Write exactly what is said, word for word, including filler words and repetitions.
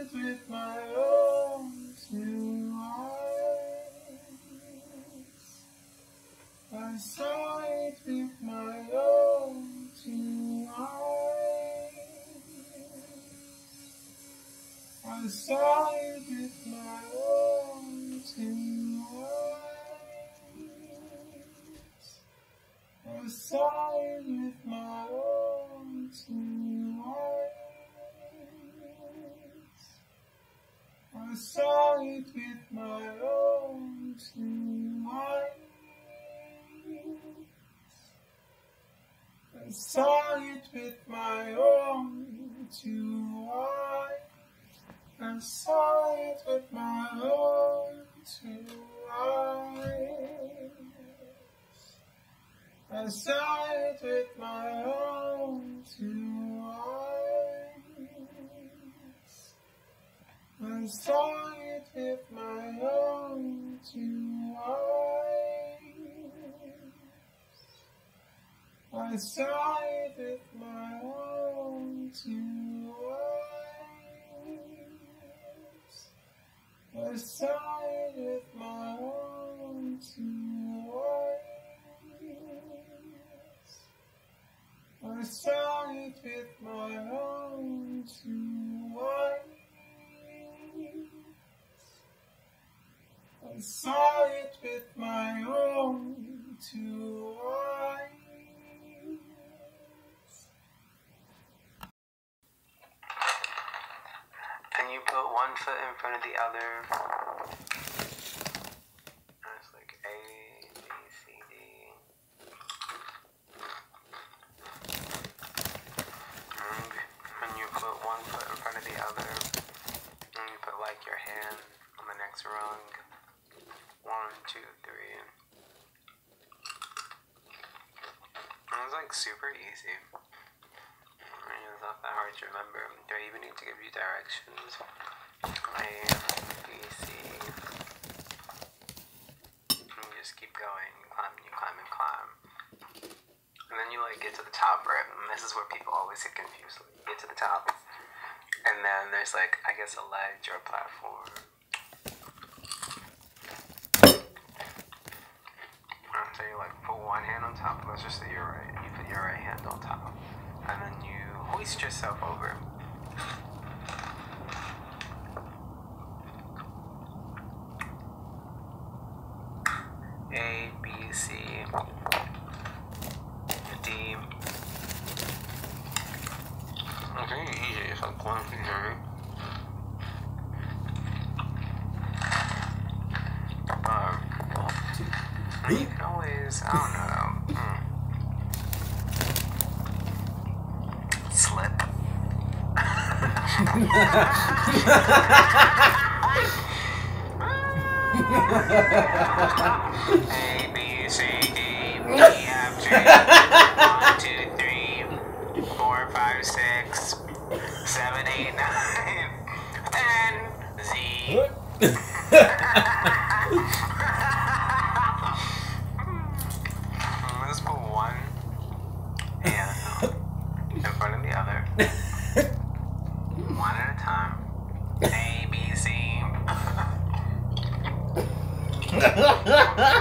it with my own two eyes. I saw it with my own two eyes. I saw it with my own two eyes. I saw it with my own two eyes. I saw it with my own two eyes. I saw it with my own two eyes. I saw it with my own two eyes. I saw it with my own two eyes. I saw it with my own two eyes. I saw it with my own two eyes. I saw it with my own two eyes. I saw it with my own two eyes. I saw it with my own two eyes. And you put one foot in front of the other. It's like A, B, C, D. And, and you put one foot in front of the other. And you put like your hand on the next rung. One, two, three. And it was like super easy. It's not that hard to remember. Do I even need to give you directions? A, B, C. And you just keep going. You climb and you climb and climb. And then you like get to the top, right? And this is where people always get confused. You get to the top. And then there's like, I guess, a ledge or a platform. So you like put one hand on top. Let's just say you're right. You put your right hand on top. And then you hoist yourself over. A, B, C, D. Okay, easy. It's like one, two, three. Um, you can always, I don't know. Mm. Slip. A, B, C, D, E, F, G, one, two, three, four, five, six, seven, eight, nine, ten, Z. Let's put one hand in front of the other. One at a time. A, B, C.